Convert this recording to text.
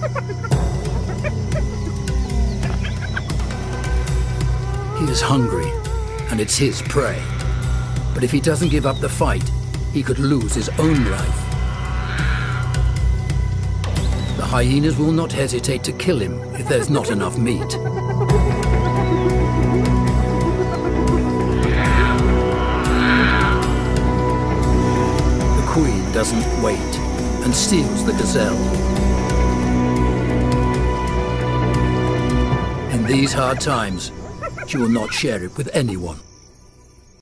He is hungry, and it's his prey. But if he doesn't give up the fight, he could lose his own life. The hyenas will not hesitate to kill him if there's not enough meat. The queen doesn't wait and steals the gazelle. In these hard times, she will not share it with anyone.